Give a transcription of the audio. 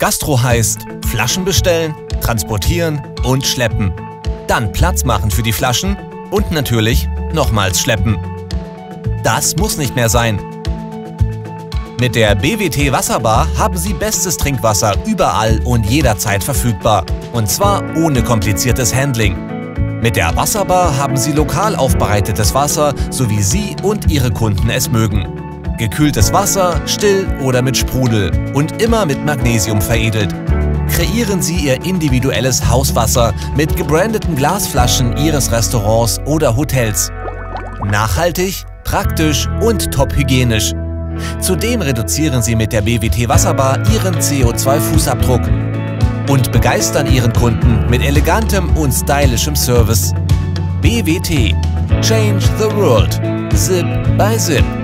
Gastro heißt Flaschen bestellen, transportieren und schleppen. Dann Platz machen für die Flaschen und natürlich nochmals schleppen. Das muss nicht mehr sein. Mit der BWT Wasserbar haben Sie bestes Trinkwasser überall und jederzeit verfügbar. Und zwar ohne kompliziertes Handling. Mit der Wasserbar haben Sie lokal aufbereitetes Wasser, so wie Sie und Ihre Kunden es mögen. Gekühltes Wasser, still oder mit Sprudel und immer mit Magnesium veredelt. Kreieren Sie Ihr individuelles Hauswasser mit gebrandeten Glasflaschen Ihres Restaurants oder Hotels. Nachhaltig, praktisch und top hygienisch. Zudem reduzieren Sie mit der BWT Wasserbar Ihren CO2-Fußabdruck und begeistern Ihren Kunden mit elegantem und stylischem Service. BWT. Change the world. Sip by Sip.